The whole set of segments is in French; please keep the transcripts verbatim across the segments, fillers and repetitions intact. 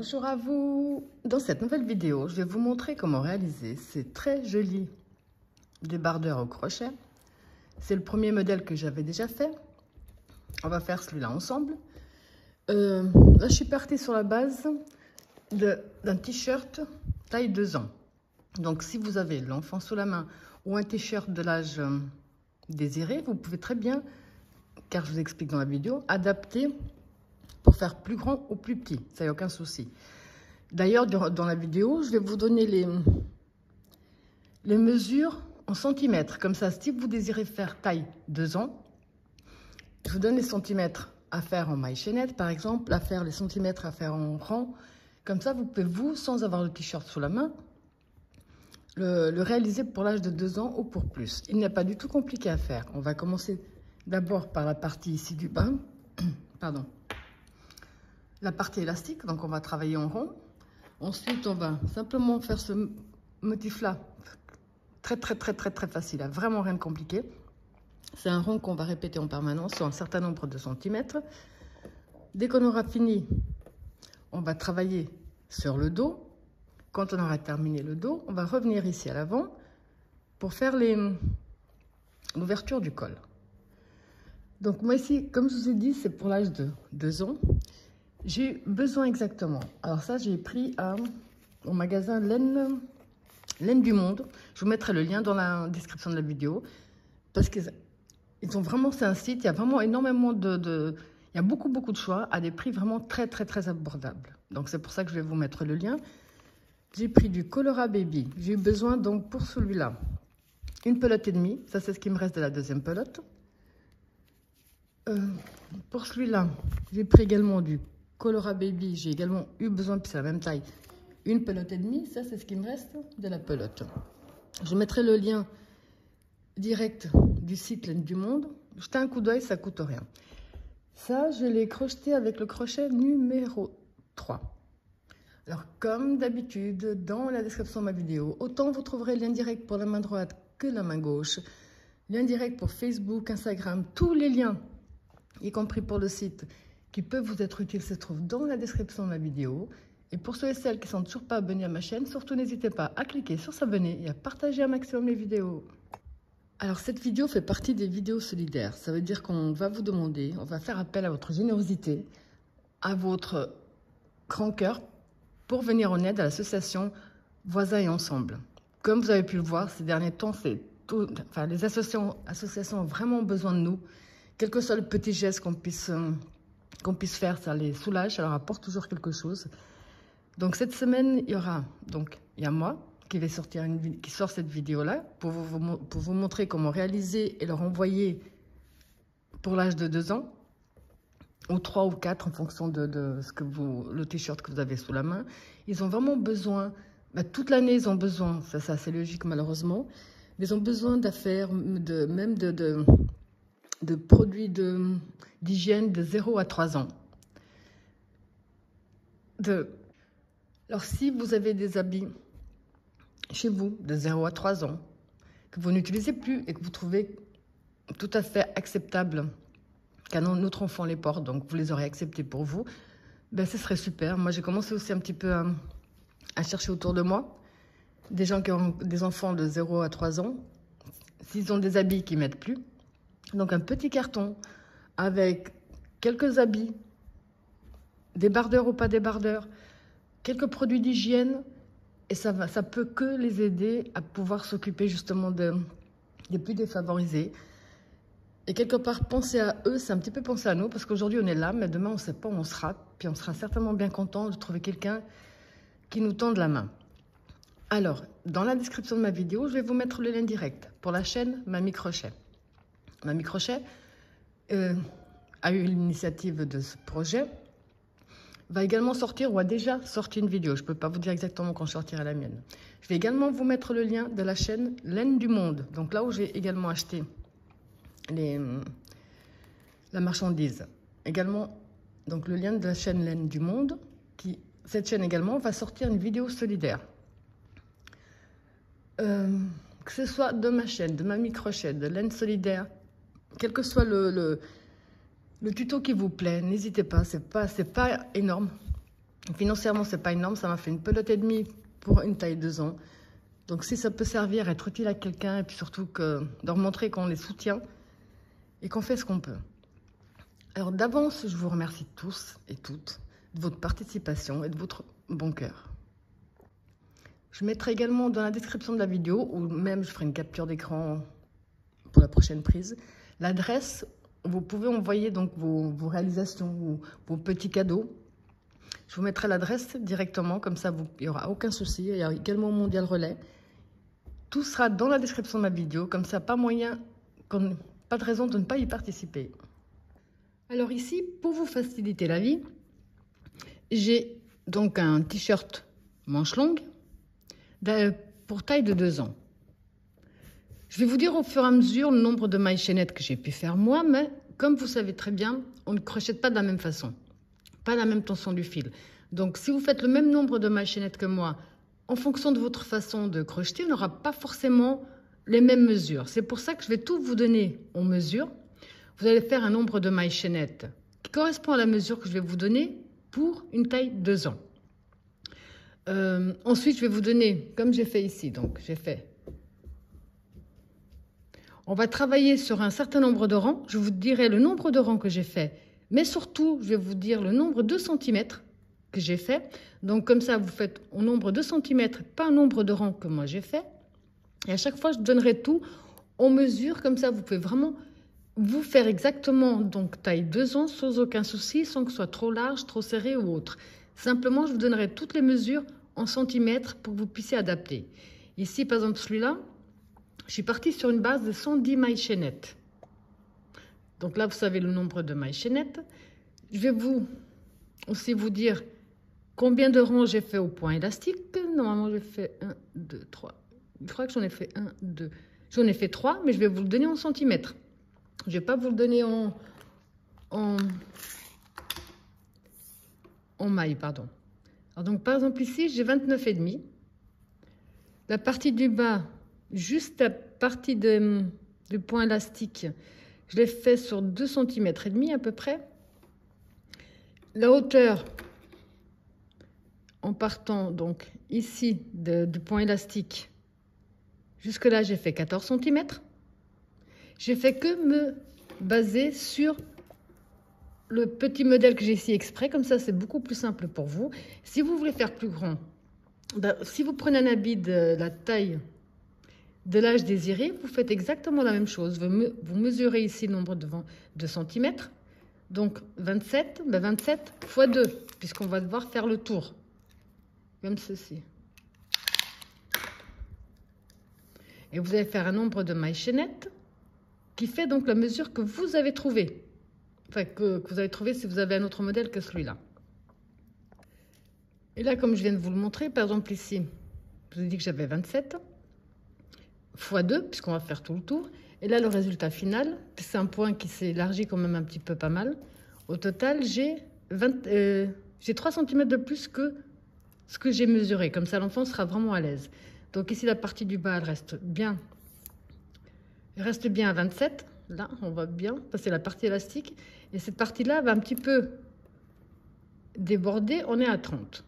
Bonjour à vous. Dans cette nouvelle vidéo, je vais vous montrer comment réaliser ces très jolis débardeurs au crochet. C'est le premier modèle que j'avais déjà fait. On va faire celui-là ensemble. Euh, là, je suis partie sur la base d'un t-shirt taille deux ans. Donc, si vous avez l'enfant sous la main ou un t-shirt de l'âge euh, désiré, vous pouvez très bien, car je vous explique dans la vidéo, adapter pour faire plus grand ou plus petit, ça n'y a aucun souci. D'ailleurs, dans la vidéo, je vais vous donner les, les mesures en centimètres. Comme ça, si vous désirez faire taille deux ans, je vous donne les centimètres à faire en maille chaînette, par exemple, à faire les centimètres à faire en rang. Comme ça, vous pouvez, vous, sans avoir le t-shirt sous la main, le, le réaliser pour l'âge de deux ans ou pour plus. Il n'est pas du tout compliqué à faire. On va commencer d'abord par la partie ici du bas. Pardon. La partie élastique, donc on va travailler en rond. Ensuite, on va simplement faire ce motif-là, très très très très très facile, hein, vraiment rien de compliqué. C'est un rond qu'on va répéter en permanence sur un certain nombre de centimètres. Dès qu'on aura fini, on va travailler sur le dos. Quand on aura terminé le dos, on va revenir ici à l'avant pour faire l'ouverture du col. Donc moi ici, comme je vous ai dit, c'est pour l'âge de deux ans. J'ai besoin exactement. Alors ça, j'ai pris à, au magasin Laine, Laine du Monde. Je vous mettrai le lien dans la description de la vidéo. Parce qu'ils ont vraiment, c'est un site, il y a vraiment énormément de, de... Il y a beaucoup, beaucoup de choix à des prix vraiment très, très, très abordables. Donc c'est pour ça que je vais vous mettre le lien. J'ai pris du Colora Baby. J'ai eu besoin donc pour celui-là, une pelote et demie. Ça, c'est ce qui me reste de la deuxième pelote. Euh, pour celui-là, j'ai pris également du Colora Baby, j'ai également eu besoin, puis c'est la même taille, une pelote et demie. Ça, c'est ce qui me reste de la pelote. Je mettrai le lien direct du site Laine du Monde. Jetez un coup d'œil, ça coûte rien. Ça, je l'ai crocheté avec le crochet numéro trois. Alors, comme d'habitude, dans la description de ma vidéo, autant vous trouverez le lien direct pour la main droite que la main gauche, lien direct pour Facebook, Instagram, tous les liens, y compris pour le site, qui peuvent vous être utiles, se trouvent dans la description de ma vidéo. Et pour ceux et celles qui ne sont toujours pas abonnés à ma chaîne, surtout n'hésitez pas à cliquer sur s'abonner et à partager un maximum les vidéos. Alors cette vidéo fait partie des vidéos solidaires. Ça veut dire qu'on va vous demander, on va faire appel à votre générosité, à votre grand cœur, pour venir en aide à l'association Voisins et Ensemble. Comme vous avez pu le voir, ces derniers temps, c'est tout, enfin, les associations, associations ont vraiment besoin de nous. Quel que soit le petit geste qu'on puisse... Euh, qu'on puisse faire, ça les soulage, ça leur apporte toujours quelque chose. Donc cette semaine, il y aura, donc il y a moi qui vais sortir une, qui sort cette vidéo-là pour vous, pour vous montrer comment réaliser et leur envoyer pour l'âge de deux ans, ou trois ou quatre en fonction de, de ce que vous, le t-shirt que vous avez sous la main. Ils ont vraiment besoin, bah, toute l'année ils ont besoin, ça, ça c'est logique malheureusement, mais ils ont besoin d'affaires, de, même de... de de produits d'hygiène de, de zéro à trois ans. De... Alors, si vous avez des habits chez vous de zéro à trois ans, que vous n'utilisez plus et que vous trouvez tout à fait acceptable qu'un autre enfant les porte, donc vous les aurez acceptés pour vous, ben ce serait super. Moi, j'ai commencé aussi un petit peu à, à chercher autour de moi des gens qui ont des enfants de zéro à trois ans, s'ils ont des habits qui ne mettent plus. Donc un petit carton avec quelques habits, débardeurs ou pas débardeurs, quelques produits d'hygiène, et ça va, ça peut que les aider à pouvoir s'occuper justement de, des plus défavorisés. Et quelque part, penser à eux, c'est un petit peu penser à nous, parce qu'aujourd'hui on est là, mais demain on ne sait pas où on sera, puis on sera certainement bien content de trouver quelqu'un qui nous tende la main. Alors, dans la description de ma vidéo, je vais vous mettre le lien direct pour la chaîne Mamie Crochet. Mamie Crochet euh, a eu l'initiative de ce projet, va également sortir ou a déjà sorti une vidéo. Je ne peux pas vous dire exactement quand je sortirai la mienne. Je vais également vous mettre le lien de la chaîne Laine du Monde, donc là où j'ai également acheté les, la marchandise. Également, donc le lien de la chaîne Laine du Monde, qui, cette chaîne également va sortir une vidéo solidaire. Euh, que ce soit de ma chaîne, de Mamie Crochet, de Laine Solidaire, quel que soit le, le, le tuto qui vous plaît, n'hésitez pas, c'est pas, c'est pas énorme. Financièrement, c'est pas énorme, ça m'a fait une pelote et demie pour une taille deux ans. Donc si ça peut servir, être utile à quelqu'un, et puis surtout que, de leur montrer qu'on les soutient et qu'on fait ce qu'on peut. Alors d'avance, je vous remercie tous et toutes de votre participation et de votre bon cœur. Je mettrai également dans la description de la vidéo, ou même je ferai une capture d'écran pour la prochaine prise, l'adresse où vous pouvez envoyer donc vos, vos réalisations ou vos petits cadeaux. Je vous mettrai l'adresse directement, comme ça vous, il n'y aura aucun souci. Il y a également Mondial Relais. Tout sera dans la description de ma vidéo, comme ça pas moyen, pas de raison de ne pas y participer. Alors ici, pour vous faciliter la vie, j'ai donc un t-shirt manche longue pour taille de deux ans. Je vais vous dire au fur et à mesure le nombre de mailles chaînettes que j'ai pu faire moi, mais comme vous savez très bien, on ne crochette pas de la même façon, pas la même tension du fil. Donc si vous faites le même nombre de mailles chaînettes que moi, en fonction de votre façon de crocheter, on n'aura pas forcément les mêmes mesures. C'est pour ça que je vais tout vous donner en mesure. Vous allez faire un nombre de mailles chaînettes qui correspond à la mesure que je vais vous donner pour une taille deux ans. Euh, ensuite, je vais vous donner, comme j'ai fait ici, donc j'ai fait... On va travailler sur un certain nombre de rangs. Je vous dirai le nombre de rangs que j'ai fait, mais surtout, je vais vous dire le nombre de centimètres que j'ai fait. Donc, comme ça, vous faites au nombre de centimètres, pas un nombre de rangs que moi j'ai fait. Et à chaque fois, je donnerai tout en mesure. Comme ça, vous pouvez vraiment vous faire exactement donc taille deux ans sans aucun souci, sans que ce soit trop large, trop serré ou autre. Simplement, je vous donnerai toutes les mesures en centimètres pour que vous puissiez adapter. Ici, par exemple, celui-là, je suis partie sur une base de cent dix mailles chaînettes. Donc là, vous savez le nombre de mailles chaînettes. Je vais vous aussi vous dire combien de rangs j'ai fait au point élastique. Normalement, j'ai fait un, deux, trois. Je crois que j'en ai fait un, deux. J'en ai fait trois, mais je vais vous le donner en centimètres. Je ne vais pas vous le donner en, en, en mailles, pardon. Alors donc, par exemple, ici, j'ai vingt-neuf virgule cinq. La partie du bas, juste la partie de, du point élastique, je l'ai fait sur deux centimètres et demi à peu près. La hauteur, en partant donc ici de, du point élastique, jusque là, j'ai fait quatorze centimètres. J'ai fait que me baser sur le petit modèle que j'ai ici exprès, comme ça c'est beaucoup plus simple pour vous. Si vous voulez faire plus grand, ben, si vous prenez un habit de la taille de l'âge désiré, vous faites exactement la même chose. Vous, me, vous mesurez ici le nombre de, de centimètres, donc vingt-sept, ben vingt-sept fois deux, puisqu'on va devoir faire le tour, comme ceci. Et vous allez faire un nombre de mailles chaînettes qui fait donc la mesure que vous avez trouvée. Enfin, que, que vous avez trouvé si vous avez un autre modèle que celui-là. Et là, comme je viens de vous le montrer, par exemple ici, je vous ai dit que j'avais vingt-sept fois deux, puisqu'on va faire tout le tour. Et là, le résultat final, c'est un point qui s'est élargi quand même un petit peu pas mal. Au total, j'ai euh, trois centimètres de plus que ce que j'ai mesuré. Comme ça, l'enfant sera vraiment à l'aise. Donc ici, la partie du bas, elle reste bien. Elle reste bien à vingt-sept. Là, on va bien passer la partie élastique. Et cette partie-là va un petit peu déborder. On est à trente.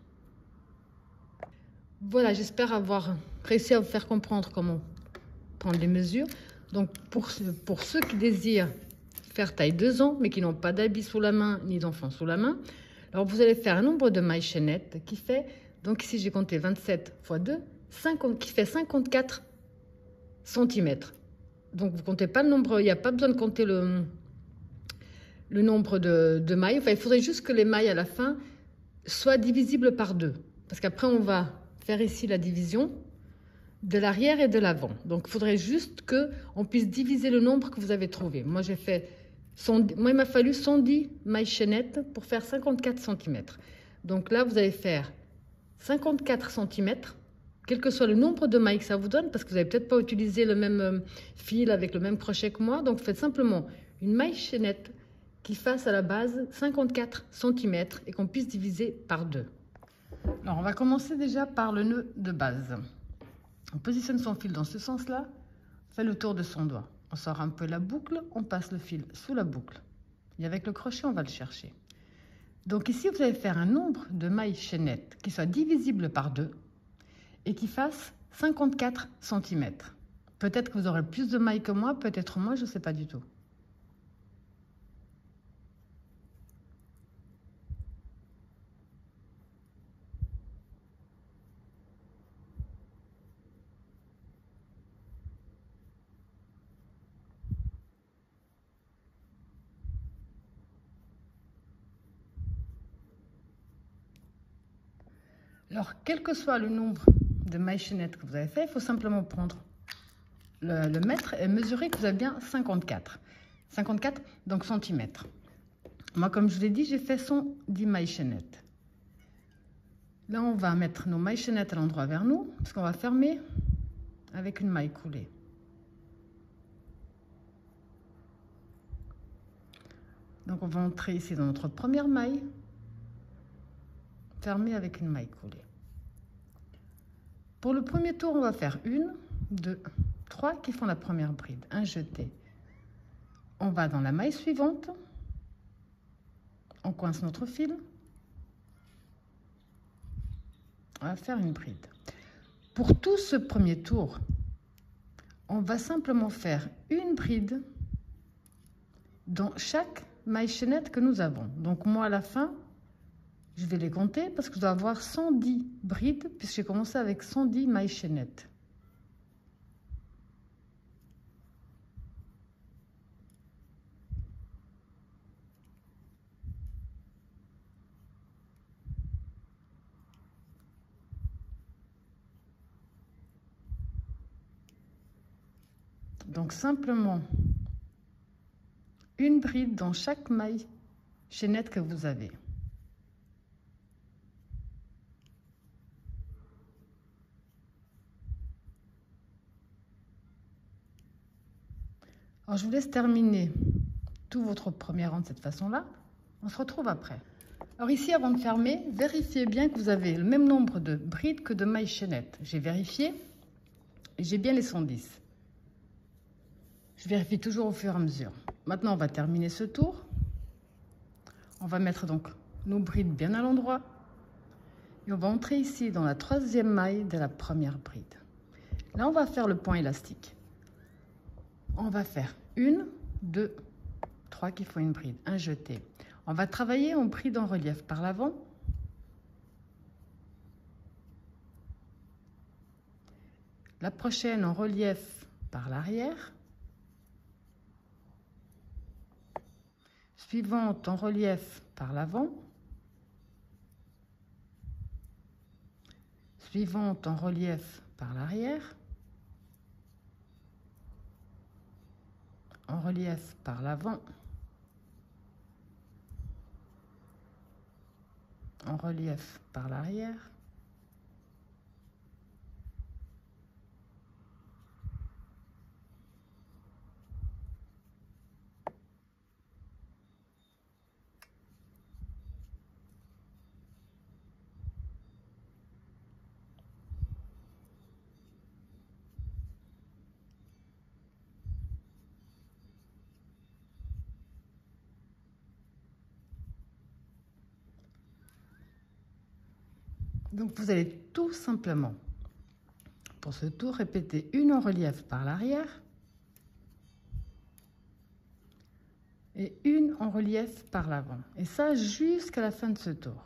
Voilà, j'espère avoir réussi à vous faire comprendre comment prendre les mesures. Donc, pour, pour ceux qui désirent faire taille deux ans, mais qui n'ont pas d'habits sous la main, ni d'enfants sous la main, alors vous allez faire un nombre de mailles chaînettes qui fait, donc ici j'ai compté vingt-sept fois deux, cinquante, qui fait cinquante-quatre centimètres. Donc, vous ne comptez pas le nombre, il n'y a pas besoin de compter le, le nombre de, de mailles. Enfin, il faudrait juste que les mailles à la fin soient divisibles par deux. Parce qu'après, on va faire ici la division de l'arrière et de l'avant. Donc, il faudrait juste qu'on puisse diviser le nombre que vous avez trouvé. Moi, j'ai fait, moi, il m'a fallu cent dix mailles chaînettes pour faire cinquante-quatre centimètres. Donc là, vous allez faire cinquante-quatre centimètres. Quel que soit le nombre de mailles que ça vous donne, parce que vous n'avez peut-être pas utilisé le même fil avec le même crochet que moi. Donc, faites simplement une maille chaînette qui fasse à la base cinquante-quatre centimètres et qu'on puisse diviser par deux. Alors, on va commencer déjà par le nœud de base. On positionne son fil dans ce sens-là, fait le tour de son doigt. On sort un peu la boucle, on passe le fil sous la boucle. Et avec le crochet, on va le chercher. Donc ici, vous allez faire un nombre de mailles chaînettes qui soit divisible par deux et qui fasse cinquante-quatre centimètres. Peut-être que vous aurez plus de mailles que moi, peut-être moins, je ne sais pas du tout. Alors, quel que soit le nombre de mailles chaînettes que vous avez fait, il faut simplement prendre le, le mètre et mesurer que vous avez bien cinquante-quatre. cinquante-quatre, donc centimètres. Moi, comme je vous l'ai dit, j'ai fait cent dix mailles chaînettes. Là, on va mettre nos mailles chaînettes à l'endroit vers nous, parce qu'on va fermer avec une maille coulée. Donc, on va entrer ici dans notre première maille, fermer avec une maille coulée. Pour le premier tour, on va faire une, deux, trois qui font la première bride, un jeté. On va dans la maille suivante, on coince notre fil, on va faire une bride. Pour tout ce premier tour, on va simplement faire une bride dans chaque maille chaînette que nous avons. Donc moi à la fin, je vais les compter parce que je dois avoir cent dix brides puisque j'ai commencé avec cent dix mailles chaînettes. Donc simplement une bride dans chaque maille chaînette que vous avez. Alors, je vous laisse terminer tout votre premier rang de cette façon-là. On se retrouve après. Alors ici, avant de fermer, vérifiez bien que vous avez le même nombre de brides que de mailles chaînettes. J'ai vérifié et j'ai bien les cent dix. Je vérifie toujours au fur et à mesure. Maintenant, on va terminer ce tour. On va mettre donc nos brides bien à l'endroit. Et on va entrer ici dans la troisième maille de la première bride. Là, on va faire le point élastique. On va faire une, deux, trois qui font une bride, un jeté. On va travailler en bride en relief par l'avant. La prochaine en relief par l'arrière. Suivante en relief par l'avant. Suivante en relief par l'arrière. En relief par l'avant, en relief par l'arrière, donc vous allez tout simplement, pour ce tour, répéter une en relief par l'arrière et une en relief par l'avant. Et ça jusqu'à la fin de ce tour.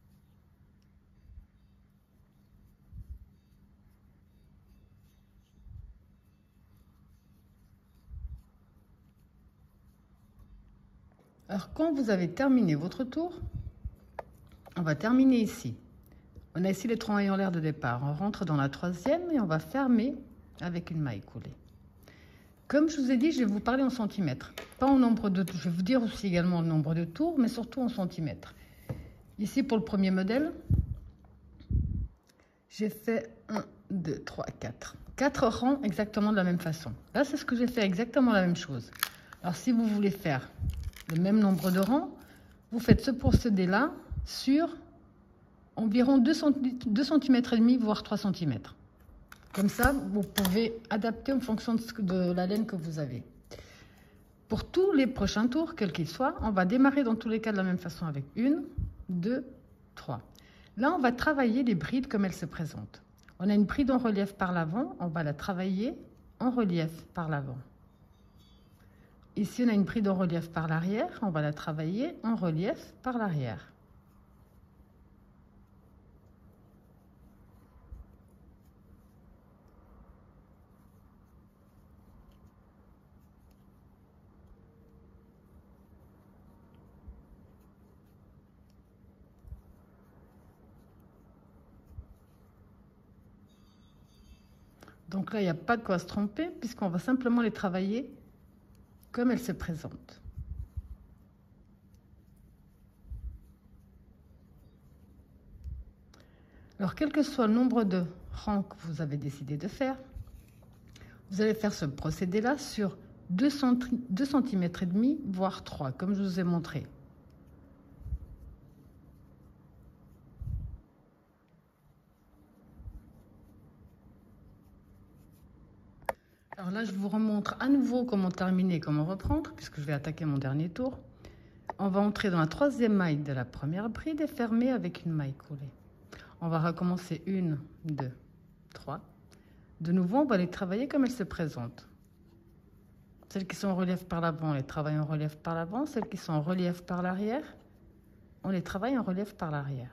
Alors quand vous avez terminé votre tour, on va terminer ici. On a ici les trois mailles en l'air de départ. On rentre dans la troisième et on va fermer avec une maille coulée. Comme je vous ai dit, je vais vous parler en centimètres, pas en nombre de tours. Je vais vous dire aussi également le nombre de tours, mais surtout en centimètres. Ici, pour le premier modèle, j'ai fait un, deux, trois, quatre. quatre rangs exactement de la même façon. Là, c'est ce que j'ai fait exactement la même chose. Alors, si vous voulez faire le même nombre de rangs, vous faites ce procédé-là sur environ deux centimètres et demi, voire trois centimètres. Comme ça, vous pouvez adapter en fonction de, ce que, de la laine que vous avez. Pour tous les prochains tours, quels qu'ils soient, on va démarrer dans tous les cas de la même façon avec une, deux, trois. Là, on va travailler les brides comme elles se présentent. On a une bride en relief par l'avant, on va la travailler en relief par l'avant. Ici, on a une bride en relief par l'arrière, on va la travailler en relief par l'arrière. Donc là, il n'y a pas de quoi se tromper puisqu'on va simplement les travailler comme elles se présentent. Alors, quel que soit le nombre de rangs que vous avez décidé de faire, vous allez faire ce procédé-là sur deux centimètres et demi, voire trois, comme je vous ai montré. Alors là, je vous remontre à nouveau comment terminer, comment reprendre, puisque je vais attaquer mon dernier tour. On va entrer dans la troisième maille de la première bride et fermer avec une maille coulée. On va recommencer une, deux, trois. De nouveau, on va les travailler comme elles se présentent. Celles qui sont en relief par l'avant, on les travaille en relief par l'avant. Celles qui sont en relief par l'arrière, on les travaille en relief par l'arrière.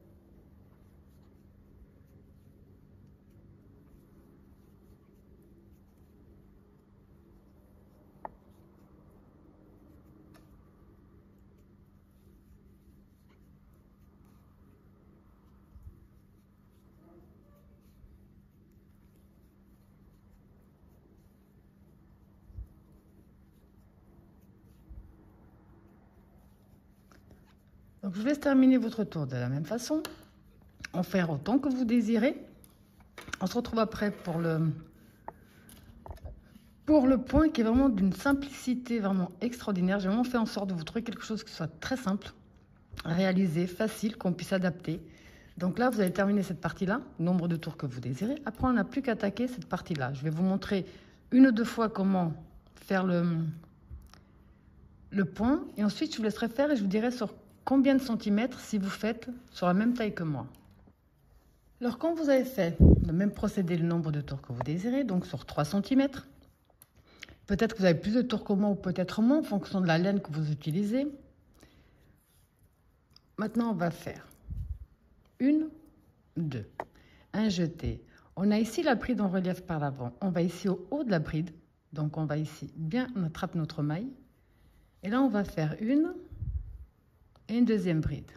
Donc, je vous laisse terminer votre tour de la même façon, en faire autant que vous désirez. On se retrouve après pour le, pour le point qui est vraiment d'une simplicité vraiment extraordinaire. J'ai vraiment fait en sorte de vous trouver quelque chose qui soit très simple, réalisé, facile, qu'on puisse adapter. Donc là, vous allez terminer cette partie-là, nombre de tours que vous désirez. Après, on n'a plus qu'à attaquer cette partie-là. Je vais vous montrer une ou deux fois comment faire le, le point. Et ensuite, je vous laisserai faire et je vous dirai sur combien de centimètres si vous faites sur la même taille que moi. Alors, quand vous avez fait le même procédé, le nombre de tours que vous désirez, donc sur trois centimètres, peut-être que vous avez plus de tours que moi ou peut-être moins en fonction de la laine que vous utilisez. Maintenant, on va faire une, deux, un jeté. On a ici la bride en relief par l'avant. On va ici au haut de la bride. Donc, on va ici bien, on attrape notre maille. Et là, on va faire une et une deuxième bride.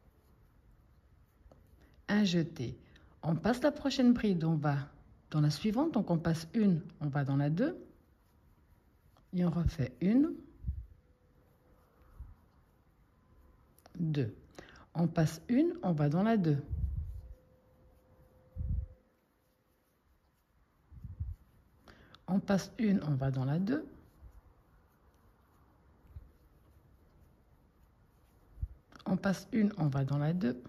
Un jeté. On passe la prochaine bride, on va dans la suivante. Donc, on passe une, on va dans la deux. Et on refait une, deux. On passe une, on va dans la deux. On passe une, on va dans la deux. On passe une, on va dans la deux.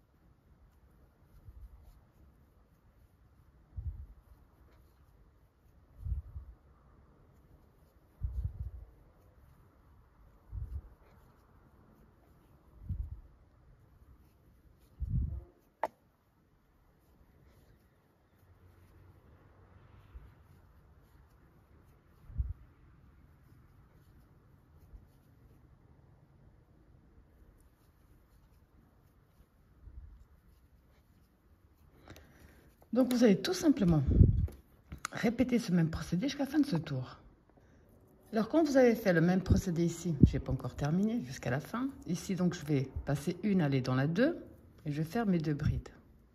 Donc, vous allez tout simplement répéter ce même procédé jusqu'à la fin de ce tour. Alors, quand vous avez fait le même procédé ici, je n'ai pas encore terminé jusqu'à la fin. Ici, donc, je vais passer une, aller dans la deux, et je vais faire mes deux brides.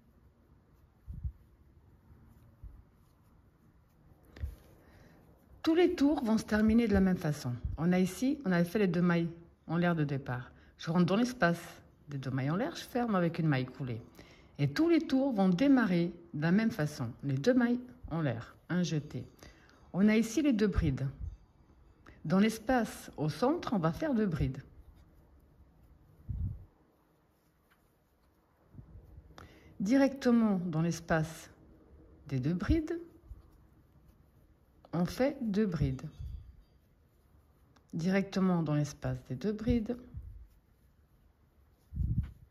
Tous les tours vont se terminer de la même façon. On a ici, on avait fait les deux mailles en l'air de départ. Je rentre dans l'espace des deux mailles en l'air, je ferme avec une maille coulée. Et tous les tours vont démarrer de la même façon. Les deux mailles en l'air, un jeté. On a ici les deux brides. Dans l'espace au centre, on va faire deux brides. Directement dans l'espace des deux brides, on fait deux brides. Directement dans l'espace des deux brides,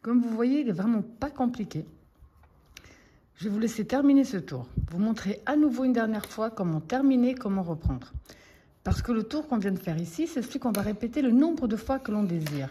Comme vous voyez, il n'est vraiment pas compliqué. Je vais vous laisser terminer ce tour. Vous montrer à nouveau une dernière fois comment terminer, comment reprendre. Parce que le tour qu'on vient de faire ici, c'est celui qu'on va répéter le nombre de fois que l'on désire.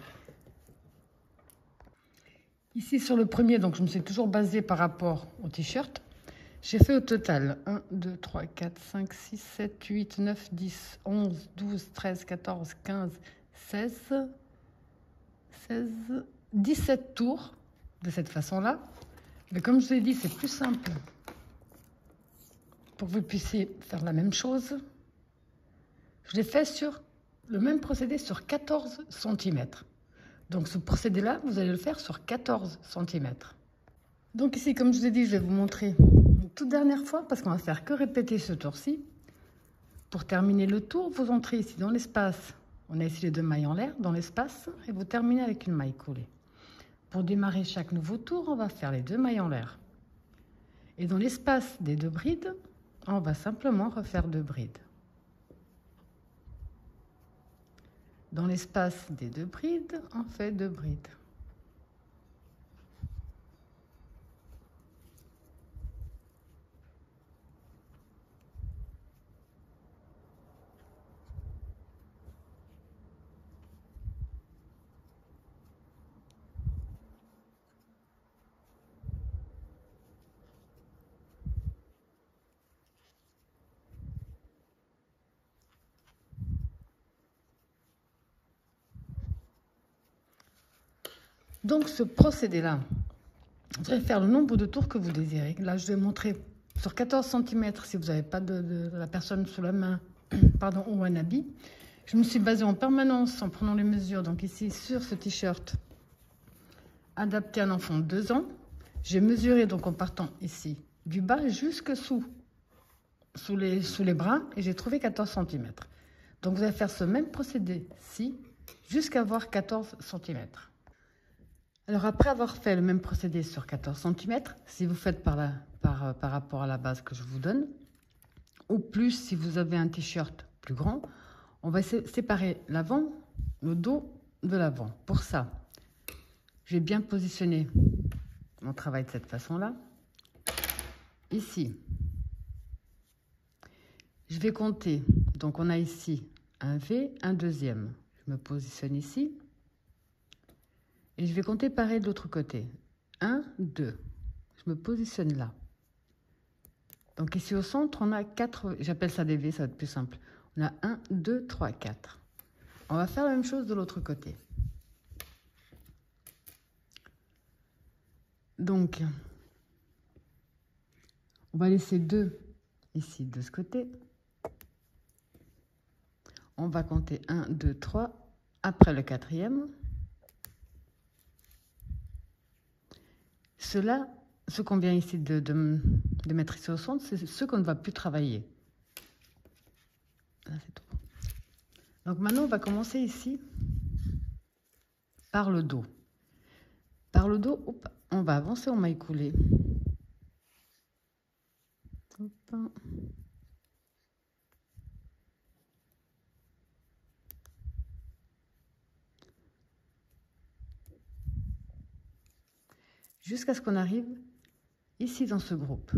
Ici, sur le premier, donc je me suis toujours basée par rapport au t-shirt. J'ai fait au total un, deux, trois, quatre, cinq, six, sept, huit, neuf, dix, onze, douze, treize, quatorze, quinze, seize, seize, dix-sept tours de cette façon-là. Mais comme je vous ai dit, c'est plus simple pour que vous puissiez faire la même chose. Je l'ai fait sur le même procédé sur quatorze centimètres. Donc ce procédé-là, vous allez le faire sur quatorze centimètres. Donc ici, comme je vous ai dit, je vais vous montrer une toute dernière fois parce qu'on va faire que répéter ce tour-ci. Pour terminer le tour, vous entrez ici dans l'espace. On a ici les deux mailles en l'air dans l'espace et vous terminez avec une maille coulée. Pour démarrer chaque nouveau tour, on va faire les deux mailles en l'air. Et dans l'espace des deux brides, on va simplement refaire deux brides. Dans l'espace des deux brides, on fait deux brides. Donc ce procédé-là, vous allez faire le nombre de tours que vous désirez. Là, je vais montrer sur quatorze centimètres si vous n'avez pas de, de, de la personne sous la main pardon, ou un habit. Je me suis basée en permanence en prenant les mesures. Donc ici, sur ce t-shirt, adapté à un enfant de deux ans. J'ai mesuré donc en partant ici du bas jusque sous, sous, les, sous les bras et j'ai trouvé quatorze centimètres. Donc vous allez faire ce même procédé-ci jusqu'à avoir quatorze centimètres. Alors après avoir fait le même procédé sur quatorze centimètres, si vous faites par, la, par, par rapport à la base que je vous donne, ou plus si vous avez un t-shirt plus grand, on va séparer l'avant, le dos de l'avant. Pour ça, je vais bien positionner mon travail de cette façon-là. Ici, je vais compter. Donc on a ici un V, un deuxième. Je me positionne ici. Et je vais compter pareil de l'autre côté. un, deux. Je me positionne là. Donc ici au centre, on a quatre, j'appelle ça des V, ça va être plus simple. On a un, deux, trois, quatre. On va faire la même chose de l'autre côté. Donc, on va laisser deux ici de ce côté. On va compter un, deux, trois. Après le quatrième. Cela, ce qu'on vient ici de, de, de mettre ici au centre, c'est ce qu'on ne va plus travailler. Là, c'est tout. Donc maintenant, on va commencer ici par le dos. Par le dos, hop, on va avancer en maille coulée. Hop. Jusqu'à ce qu'on arrive ici dans ce groupe.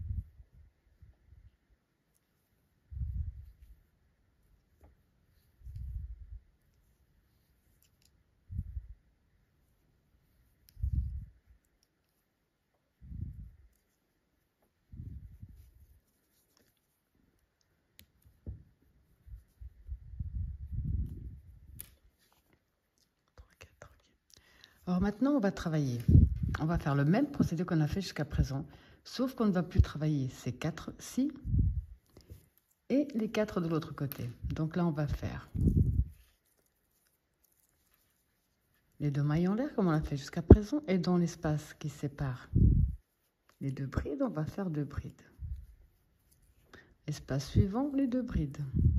Alors maintenant, on va travailler. On va faire le même procédé qu'on a fait jusqu'à présent, sauf qu'on ne va plus travailler ces quatre-ci et les quatre de l'autre côté. Donc là, on va faire les deux mailles en l'air comme on l'a fait jusqu'à présent, et dans l'espace qui sépare les deux brides, on va faire deux brides. Espace suivant, les deux brides.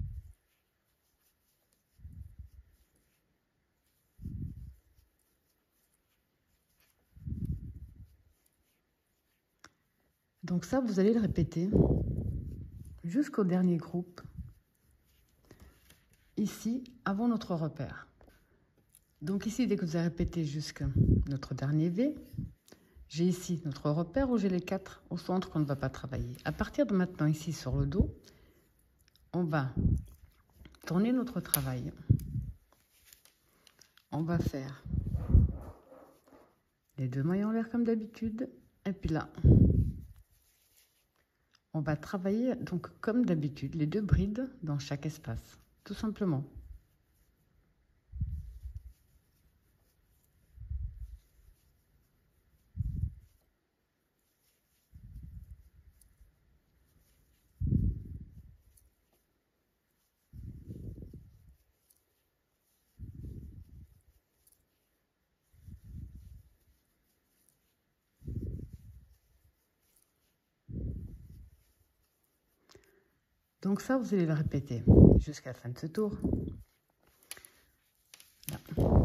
Donc ça, vous allez le répéter jusqu'au dernier groupe, ici, avant notre repère. Donc ici, dès que vous avez répété jusqu'à notre dernier V, j'ai ici notre repère où j'ai les quatre au centre qu'on ne va pas travailler. À partir de maintenant, ici sur le dos, on va tourner notre travail. On va faire les deux mailles en l'air comme d'habitude. Et puis là, on va travailler donc comme d'habitude les deux brides dans chaque espace, tout simplement. Donc ça, vous allez le répéter jusqu'à la fin de ce tour. Là.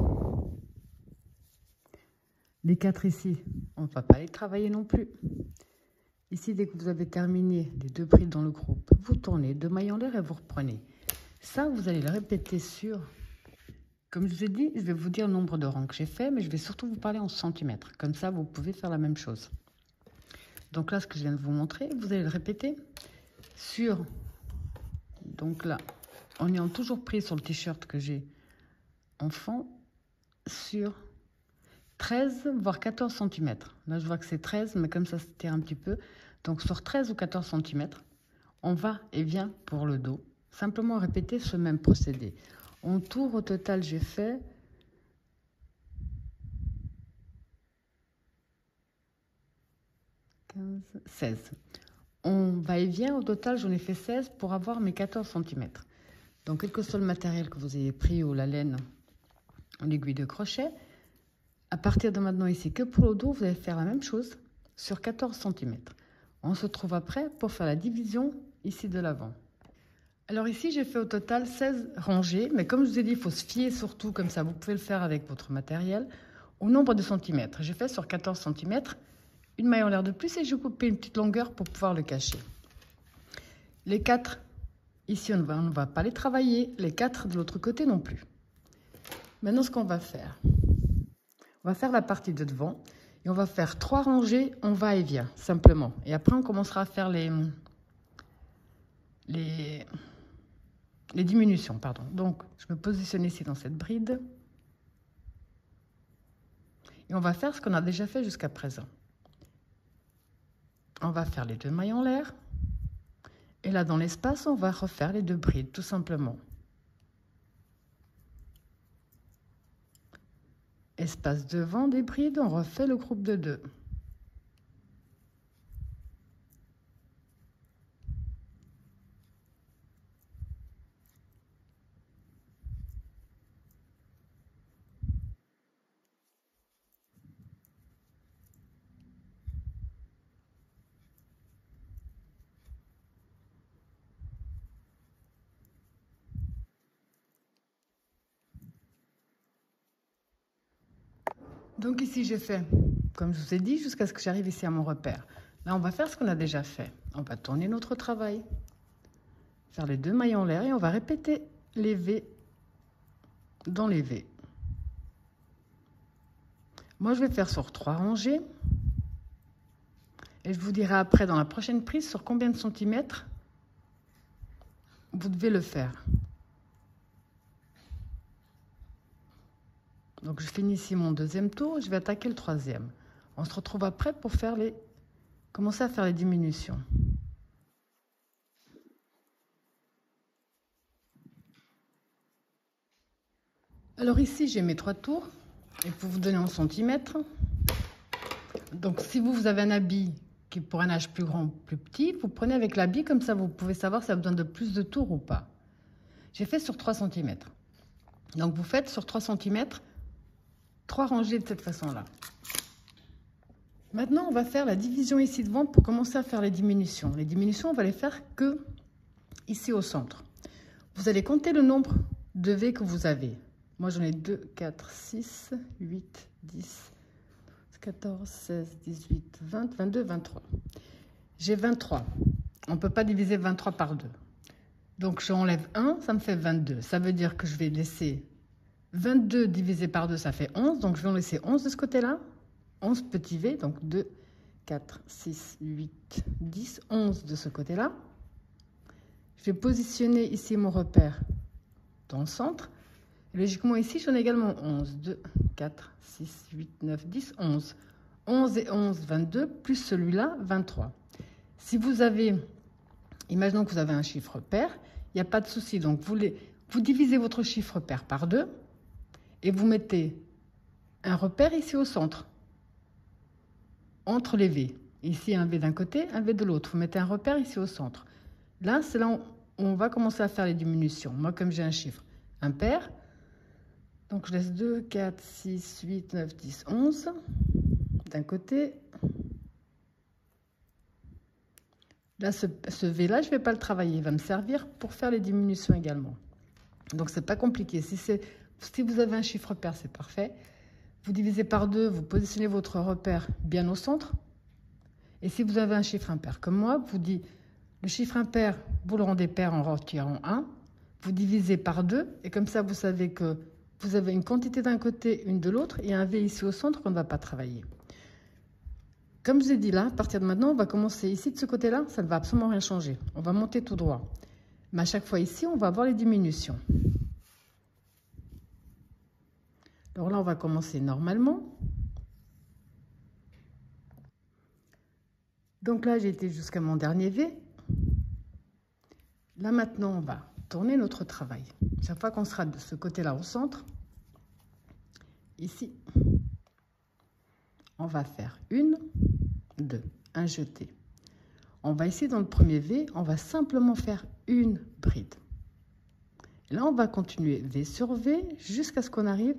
Les quatre ici, on ne va pas les travailler non plus. Ici, dès que vous avez terminé les deux brides dans le groupe, vous tournez deux mailles en l'air et vous reprenez. Ça, vous allez le répéter sur... Comme je vous ai dit, je vais vous dire le nombre de rangs que j'ai fait, mais je vais surtout vous parler en centimètres. Comme ça, vous pouvez faire la même chose. Donc là, ce que je viens de vous montrer, vous allez le répéter sur... Donc là, en ayant toujours pris sur le t-shirt que j'ai en fond, sur treize, voire quatorze centimètres. Là, je vois que c'est treize, mais comme ça se tire un petit peu. Donc sur treize ou quatorze centimètres, on va et vient pour le dos. Simplement répéter ce même procédé. En tour, au total, j'ai fait quinze, seize. On va et vient, au total, j'en ai fait seize pour avoir mes quatorze centimètres. Donc, quel que soit le matériel que vous ayez pris ou la laine, l'aiguille de crochet, à partir de maintenant ici, que pour le dos, vous allez faire la même chose sur quatorze centimètres. On se trouve après pour faire la division ici de l'avant. Alors ici, j'ai fait au total seize rangées, mais comme je vous ai dit, il faut se fier surtout, comme ça, vous pouvez le faire avec votre matériel, au nombre de centimètres. J'ai fait sur quatorze centimètres, une maille en l'air de plus et je coupé une petite longueur pour pouvoir le cacher. Les quatre, ici, on ne va, on ne va pas les travailler, les quatre de l'autre côté non plus. Maintenant, ce qu'on va faire, on va faire la partie de devant et on va faire trois rangées, on va et vient, simplement. Et après, on commencera à faire les... les Les diminutions, pardon. Donc, je me positionne ici dans cette bride. Et on va faire ce qu'on a déjà fait jusqu'à présent. On va faire les deux mailles en l'air. Et là, dans l'espace, on va refaire les deux brides, tout simplement. Espace devant des brides, on refait le groupe de deux. Donc ici, j'ai fait, comme je vous ai dit, jusqu'à ce que j'arrive ici à mon repère. Là, on va faire ce qu'on a déjà fait. On va tourner notre travail, faire les deux mailles en l'air et on va répéter les V dans les V. Moi, je vais faire sur trois rangées. Et je vous dirai après, dans la prochaine prise, sur combien de centimètres vous devez le faire. Donc, je finis ici mon deuxième tour. Je vais attaquer le troisième. On se retrouve après pour faire les... commencer à faire les diminutions. Alors ici, j'ai mes trois tours. Et pour vous donner en centimètres, donc si vous, vous avez un habit qui est pour un âge plus grand ou plus petit, vous prenez avec l'habit, comme ça vous pouvez savoir si ça a besoin de plus de tours ou pas. J'ai fait sur trois centimètres. Donc vous faites sur trois centimètres, trois rangées de cette façon-là. Maintenant, on va faire la division ici devant pour commencer à faire les diminutions. Les diminutions, on va les faire que ici au centre. Vous allez compter le nombre de V que vous avez. Moi, j'en ai deux, quatre, six, huit, dix, quatorze, seize, dix-huit, vingt, vingt-deux, vingt-trois. J'ai vingt-trois. On ne peut pas diviser vingt-trois par deux. Donc, j'enlève un, ça me fait vingt-deux. Ça veut dire que je vais laisser vingt-deux divisé par deux, ça fait onze. Donc, je vais en laisser onze de ce côté-là. onze petits V, donc deux, quatre, six, huit, dix, onze de ce côté-là. Je vais positionner ici mon repère dans le centre. Et logiquement, ici, j'en ai également onze. deux, quatre, six, huit, neuf, dix, onze. onze et onze, vingt-deux, plus celui-là, vingt-trois. Si vous avez, imaginons que vous avez un chiffre pair, il n'y a pas de souci. Donc, vous, les, vous divisez votre chiffre pair par deux et vous mettez un repère ici au centre, entre les V. Ici, un V d'un côté, un V de l'autre. Vous mettez un repère ici au centre. Là, c'est là où on va commencer à faire les diminutions. Moi, comme j'ai un chiffre impair, donc je laisse deux, quatre, six, huit, neuf, dix, onze d'un côté. Là, ce, ce V-là, je ne vais pas le travailler. Il va me servir pour faire les diminutions également. Donc, ce n'est pas compliqué. Si, si vous avez un chiffre pair, c'est parfait. Vous divisez par deux, vous positionnez votre repère bien au centre. Et si vous avez un chiffre impair comme moi, vous dites le chiffre impair, vous le rendez pair en retirant un. Vous divisez par deux. Et comme ça, vous savez que vous avez une quantité d'un côté, une de l'autre. Et un V ici au centre qu'on ne va pas travailler. Comme je l'ai dit là, à partir de maintenant, on va commencer ici de ce côté-là. Ça ne va absolument rien changer. On va monter tout droit. Mais à chaque fois ici, on va avoir les diminutions. Alors là, on va commencer normalement. Donc là, j'ai été jusqu'à mon dernier V. Là, maintenant, on va tourner notre travail. Chaque fois qu'on sera de ce côté-là au centre, ici, on va faire une, deux, un jeté. On va ici dans le premier V, on va simplement faire une bride. Là, on va continuer V sur V jusqu'à ce qu'on arrive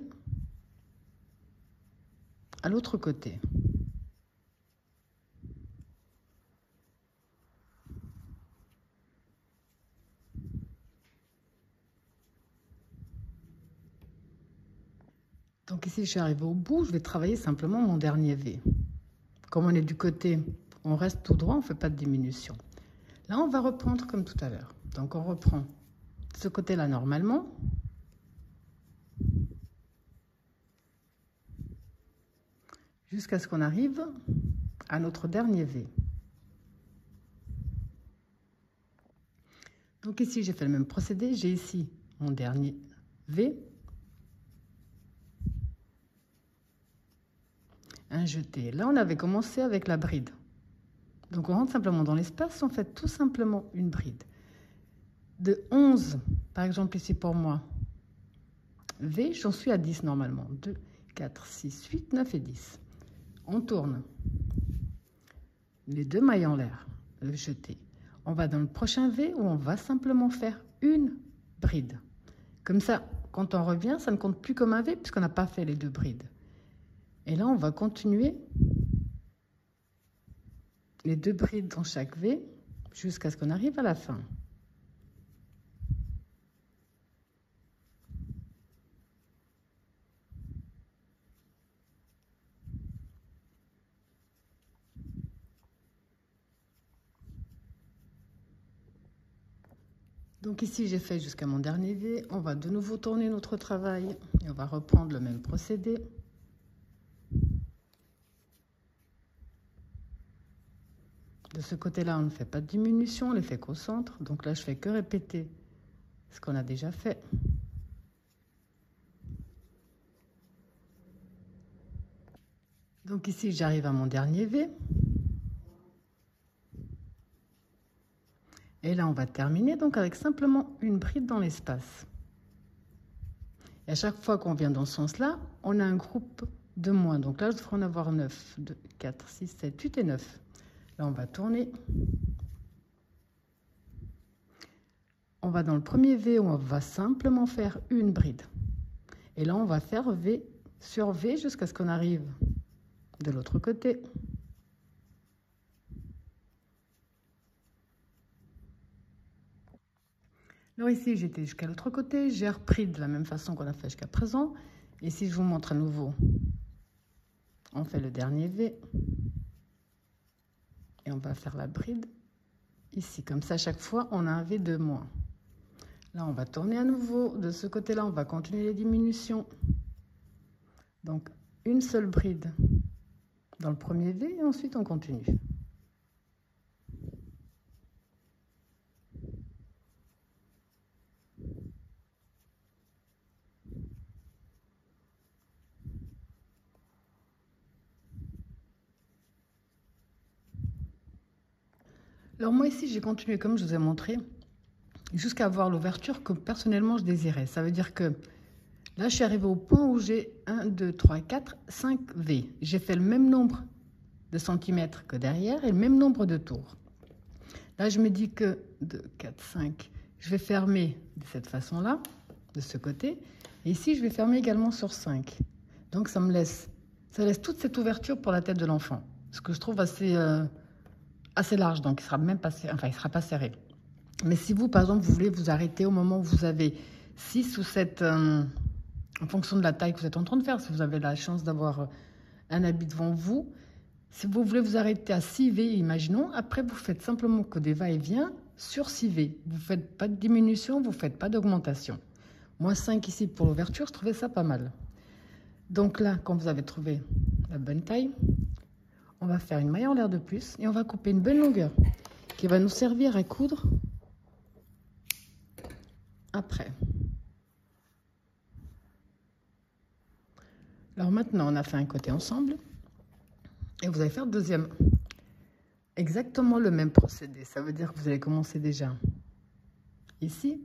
à l'autre côté. Donc ici, je suis arrivée au bout, je vais travailler simplement mon dernier V. Comme on est du côté, on reste tout droit, on ne fait pas de diminution. Là, on va reprendre comme tout à l'heure. Donc, on reprend ce côté-là normalement. Jusqu'à ce qu'on arrive à notre dernier V. Donc ici, j'ai fait le même procédé. J'ai ici mon dernier V. Un jeté. Là, on avait commencé avec la bride. Donc, on rentre simplement dans l'espace, on fait tout simplement une bride. De onze, par exemple ici pour moi, V, j'en suis à dix normalement. deux, quatre, six, huit, neuf et dix. On tourne. Les deux mailles en l'air, le jeté. On va dans le prochain V où on va simplement faire une bride. Comme ça, quand on revient, ça ne compte plus comme un V puisqu'on n'a pas fait les deux brides. Et là, on va continuer les deux brides dans chaque V jusqu'à ce qu'on arrive à la fin. Donc ici, j'ai fait jusqu'à mon dernier V. On va de nouveau tourner notre travail et on va reprendre le même procédé. De ce côté-là, on ne fait pas de diminution, on ne les fait qu'au centre. Donc là, je fais que répéter ce qu'on a déjà fait. Donc ici, j'arrive à mon dernier V. Et là, on va terminer donc avec simplement une bride dans l'espace. Et à chaque fois qu'on vient dans ce sens-là, on a un groupe de moins. Donc là, je devrais en avoir neuf, deux, quatre, six, sept, huit et neuf. Là, on va tourner. On va dans le premier V où on va simplement faire une bride. Et là, on va faire V sur V jusqu'à ce qu'on arrive de l'autre côté. Alors ici, j'étais jusqu'à l'autre côté. J'ai repris de la même façon qu'on a fait jusqu'à présent. Et si je vous montre à nouveau, on fait le dernier V. Et on va faire la bride ici. Comme ça, à chaque fois, on a un V de moins. Là, on va tourner à nouveau. De ce côté-là, on va continuer les diminutions. Donc, une seule bride dans le premier V et ensuite on continue. Alors moi ici, j'ai continué comme je vous ai montré, jusqu'à avoir l'ouverture que personnellement je désirais. Ça veut dire que là, je suis arrivée au point où j'ai un, deux, trois, quatre, cinq V. J'ai fait le même nombre de centimètres que derrière et le même nombre de tours. Là, je me dis que deux, quatre, cinq, je vais fermer de cette façon-là, de ce côté. Et ici, je vais fermer également sur cinq. Donc, ça me laisse, ça laisse toute cette ouverture pour la tête de l'enfant. Ce que je trouve assez... Euh, assez large, donc il sera même pas serré, enfin il sera pas serré. Mais si vous, par exemple, vous voulez vous arrêter au moment où vous avez six ou sept, euh, en fonction de la taille que vous êtes en train de faire, si vous avez la chance d'avoir un habit devant vous, si vous voulez vous arrêter à six V, imaginons, après vous faites simplement que des va-et-vient sur six V. Vous ne faites pas de diminution, vous ne faites pas d'augmentation. Moi, cinq ici pour l'ouverture, je trouvais ça pas mal. Donc là, quand vous avez trouvé la bonne taille, on va faire une maille en l'air de plus et on va couper une bonne longueur qui va nous servir à coudre après. Alors maintenant, on a fait un côté ensemble et vous allez faire le deuxième. Exactement le même procédé. Ça veut dire que vous allez commencer déjà ici.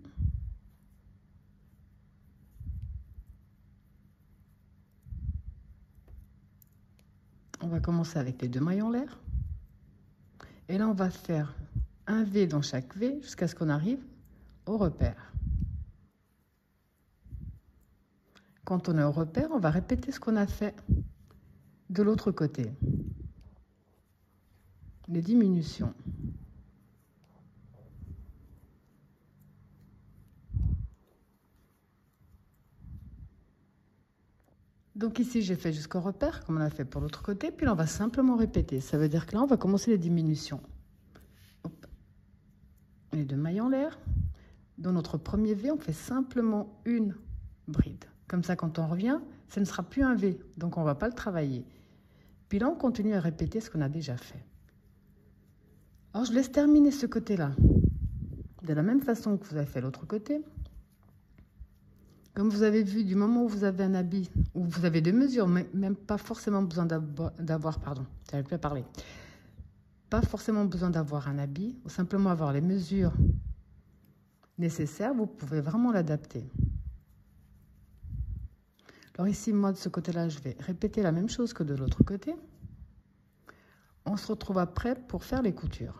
On va commencer avec les deux mailles en l'air. Et là, on va faire un V dans chaque V jusqu'à ce qu'on arrive au repère. Quand on est au repère, on va répéter ce qu'on a fait de l'autre côté. Les diminutions. Donc ici, j'ai fait jusqu'au repère, comme on a fait pour l'autre côté, puis là, on va simplement répéter. Ça veut dire que là, on va commencer les diminutions. Hop. Les deux mailles en l'air. Dans notre premier V, on fait simplement une bride. Comme ça, quand on revient, ce ne sera plus un V, donc on ne va pas le travailler. Puis là, on continue à répéter ce qu'on a déjà fait. Alors, je laisse terminer ce côté-là de la même façon que vous avez fait l'autre côté. Comme vous avez vu, du moment où vous avez un habit, où vous avez des mesures, mais même pas forcément besoin d'avoir, pardon, j'arrive plus à parler, pas forcément besoin d'avoir un habit, ou simplement avoir les mesures nécessaires, vous pouvez vraiment l'adapter. Alors ici, moi, de ce côté-là, je vais répéter la même chose que de l'autre côté. On se retrouve après pour faire les coutures.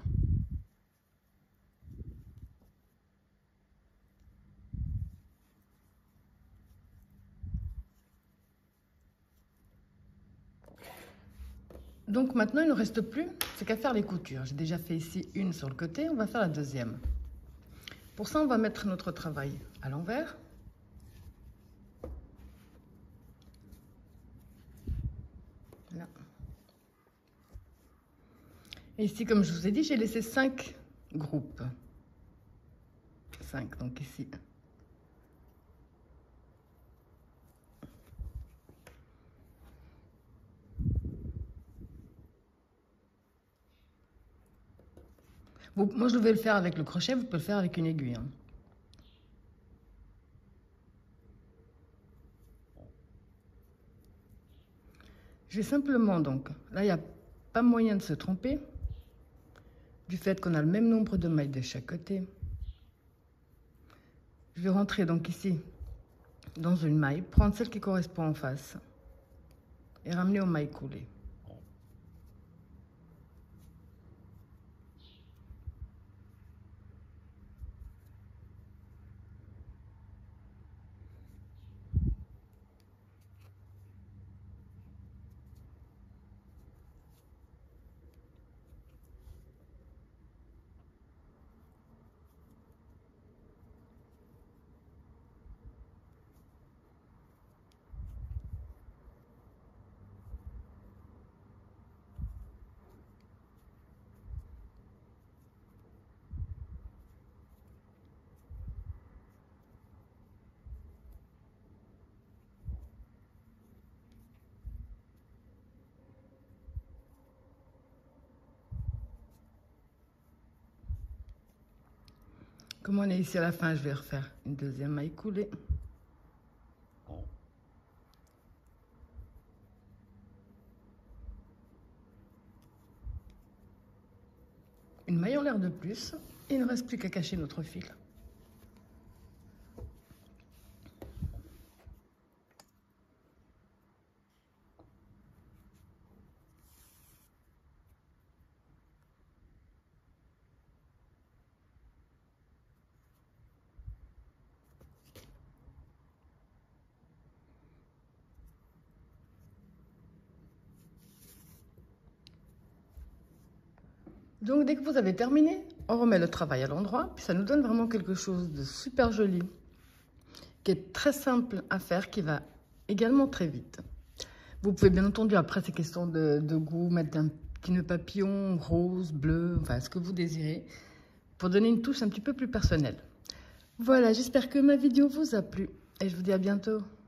Donc maintenant, il ne reste plus, c'est qu'à faire les coutures. J'ai déjà fait ici une sur le côté, on va faire la deuxième. Pour ça, on va mettre notre travail à l'envers. Là. Et ici, comme je vous ai dit, j'ai laissé cinq groupes. cinq, donc ici. Vous, moi, je vais le faire avec le crochet, vous pouvez le faire avec une aiguille. Hein. Je vais simplement, donc, là, il n'y a pas moyen de se tromper, du fait qu'on a le même nombre de mailles de chaque côté. Je vais rentrer donc ici, dans une maille, prendre celle qui correspond en face et ramener aux mailles coulées. Comme on est ici à la fin, je vais refaire une deuxième maille coulée. Une maille en l'air de plus. Et il ne reste plus qu'à cacher notre fil. Donc, dès que vous avez terminé, on remet le travail à l'endroit. Puis ça nous donne vraiment quelque chose de super joli, qui est très simple à faire, qui va également très vite. Vous pouvez bien entendu, après ces questions de, de goût, mettre un petit nœud papillon, rose, bleu, enfin ce que vous désirez, pour donner une touche un petit peu plus personnelle. Voilà, j'espère que ma vidéo vous a plu et je vous dis à bientôt.